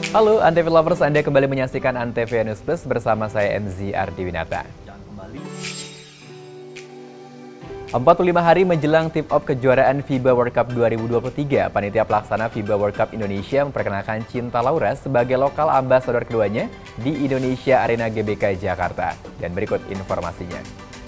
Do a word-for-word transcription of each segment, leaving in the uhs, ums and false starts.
Halo Antv Lovers, Anda kembali menyaksikan Antv News Plus bersama saya M Z Ardiwinata. empat puluh lima hari menjelang tip-off kejuaraan FIBA World Cup dua ribu dua puluh tiga, panitia pelaksana FIBA World Cup Indonesia memperkenalkan Cinta Laura sebagai lokal ambasador keduanya di Indonesia Arena G B K Jakarta. Dan berikut informasinya.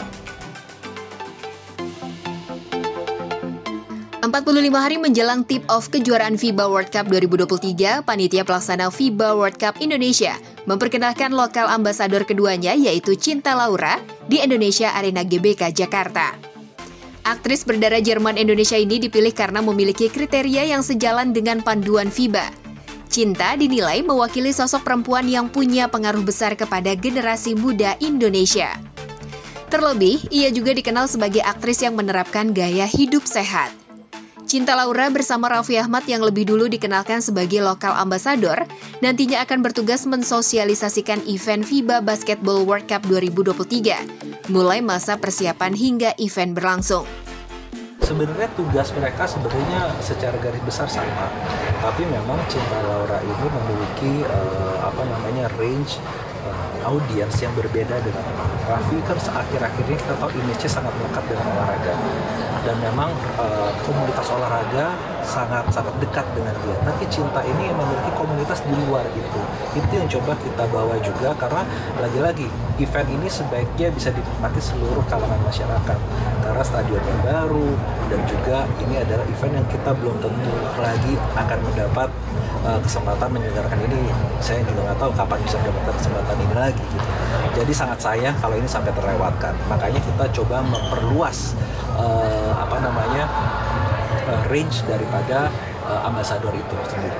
empat puluh lima hari menjelang tip-off kejuaraan FIBA World Cup dua ribu dua puluh tiga, panitia pelaksana FIBA World Cup Indonesia memperkenalkan lokal ambasador keduanya yaitu Cinta Laura di Indonesia Arena G B K Jakarta. Aktris berdarah Jerman Indonesia ini dipilih karena memiliki kriteria yang sejalan dengan panduan FIBA. Cinta dinilai mewakili sosok perempuan yang punya pengaruh besar kepada generasi muda Indonesia. Terlebih, ia juga dikenal sebagai aktris yang menerapkan gaya hidup sehat. Cinta Laura bersama Raffi Ahmad yang lebih dulu dikenalkan sebagai lokal ambasador, nantinya akan bertugas mensosialisasikan event FIBA Basketball World Cup dua ribu dua puluh tiga, mulai masa persiapan hingga event berlangsung. Sebenarnya tugas mereka sebenarnya secara garis besar sama, tapi memang Cinta Laura ini memiliki uh, apa namanya range uh, audiens yang berbeda dengan Raffi. Kan akhir-akhir ini kita tahu image-nya sangat melekat dengan olahraga, dan memang uh, komunitas olahraga sangat-sangat dekat dengan dia. Tapi Cinta ini memiliki komunitas di luar itu. Itu yang coba kita bawa juga, karena lagi-lagi event ini sebaiknya bisa dinikmati seluruh kalangan masyarakat. Karena stadionnya baru, dan juga ini adalah event yang kita belum tentu lagi akan mendapat uh, kesempatan menyelenggarakan ini. Saya juga nggak tahu kapan bisa mendapatkan kesempatan ini lagi. Gitu. Jadi sangat sayang kalau ini sampai terlewatkan. Makanya kita coba memperluas uh, apa namanya uh, range daripada uh, ambasador itu sendiri.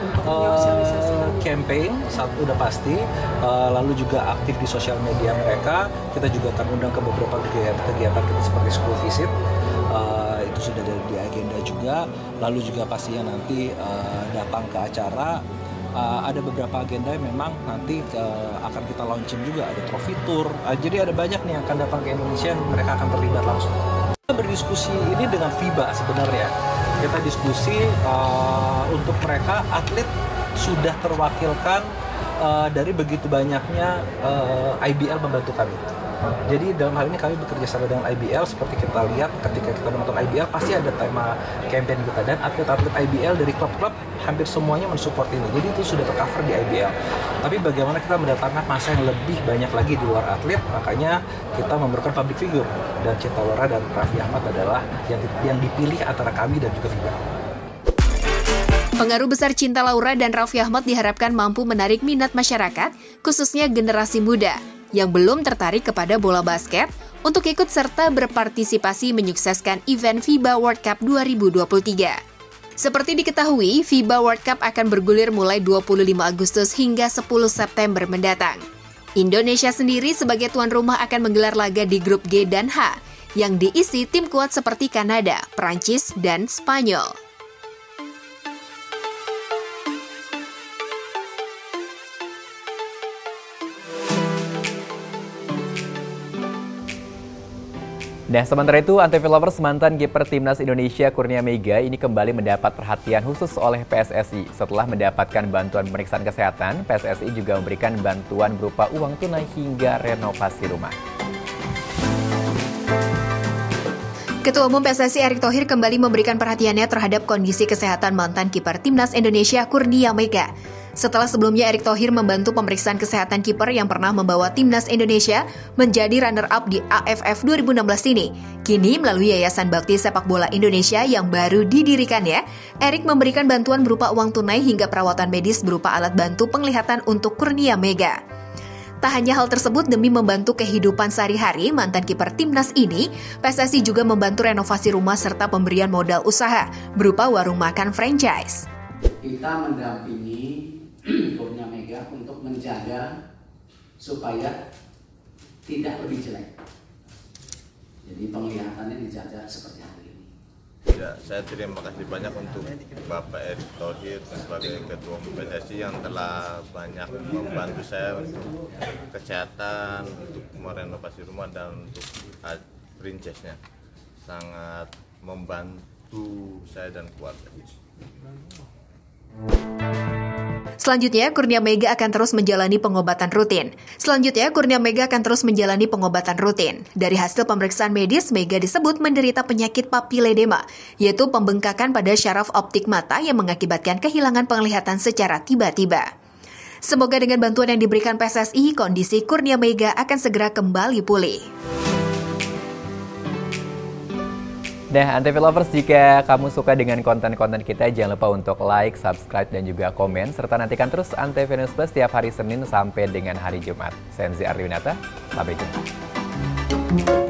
Uh, campaign satu udah pasti, uh, lalu juga aktif di sosial media mereka. Kita juga akan undang ke beberapa kegiatan-kegiatan kita seperti school visit. Uh, itu sudah ada di agenda juga. Lalu juga pastinya nanti uh, datang ke acara. Uh, ada beberapa agenda yang memang nanti uh, akan kita launching juga, ada trophy tour. Uh, jadi ada banyak nih yang akan datang ke Indonesia, mereka akan terlibat langsung. Kita berdiskusi ini dengan FIBA sebenarnya. Kita diskusi uh, untuk mereka atlet sudah terwakilkan uh, dari begitu banyaknya uh, I B L membantu kami. Jadi dalam hal ini kami bekerja sama dengan I B L. Seperti kita lihat ketika kita menonton I B L pasti ada tema campaign kita, dan atlet-atlet I B L dari klub-klub hampir semuanya mensupport ini. Jadi itu sudah tercover di I B L. Tapi bagaimana kita mendatangkan masa yang lebih banyak lagi di luar atlet, makanya kita memerlukan public figure, dan Cinta Laura dan Raffi Ahmad adalah yang yang dipilih antara kami dan juga FIBA. Pengaruh besar Cinta Laura dan Raffi Ahmad diharapkan mampu menarik minat masyarakat, khususnya generasi muda yang belum tertarik kepada bola basket, untuk ikut serta berpartisipasi menyukseskan event FIBA World Cup dua ribu dua puluh tiga. Seperti diketahui, FIBA World Cup akan bergulir mulai dua puluh lima Agustus hingga sepuluh September mendatang. Indonesia sendiri sebagai tuan rumah akan menggelar laga di grup G dan H, yang diisi tim kuat seperti Kanada, Prancis, dan Spanyol. Nah, sementara itu, Antv Lovers, mantan kiper Timnas Indonesia Kurnia Mega ini kembali mendapat perhatian khusus oleh P S S I. Setelah mendapatkan bantuan pemeriksaan kesehatan, P S S I juga memberikan bantuan berupa uang tunai hingga renovasi rumah. Ketua Umum P S S I Erick Thohir kembali memberikan perhatiannya terhadap kondisi kesehatan mantan kiper Timnas Indonesia Kurnia Mega. Setelah sebelumnya Erick Thohir membantu pemeriksaan kesehatan kiper yang pernah membawa Timnas Indonesia menjadi runner-up di A F F dua ribu enam belas ini. Kini melalui Yayasan Bakti Sepak Bola Indonesia yang baru didirikannya, Erick memberikan bantuan berupa uang tunai hingga perawatan medis berupa alat bantu penglihatan untuk Kurnia Mega. Tak hanya hal tersebut, demi membantu kehidupan sehari-hari mantan kiper Timnas ini, P S S I juga membantu renovasi rumah serta pemberian modal usaha berupa warung makan franchise. Kita mendampingi Kurnia Mega untuk menjaga supaya tidak lebih jelek. Jadi penglihatannya dijaga seperti hari ini. Ya, saya terima kasih banyak untuk Bapak Erick Thohir sebagai Ketua Umum P S S I yang telah banyak membantu saya untuk kesehatan, untuk merenovasi rumah, dan untuk princessnya. Sangat membantu saya dan keluarga. Selanjutnya, Kurnia Mega akan terus menjalani pengobatan rutin. Selanjutnya, Kurnia Mega akan terus menjalani pengobatan rutin. Dari hasil pemeriksaan medis, Mega disebut menderita penyakit papiledema, yaitu pembengkakan pada syaraf optik mata yang mengakibatkan kehilangan penglihatan secara tiba-tiba. Semoga dengan bantuan yang diberikan P S S I, kondisi Kurnia Mega akan segera kembali pulih. Nah, Antv Lovers, jika kamu suka dengan konten-konten kita, jangan lupa untuk like, subscribe, dan juga komen. Serta nantikan terus Antv News Plus setiap hari Senin sampai dengan hari Jumat. Saya Enzi Ardiwinata, sampai jumpa.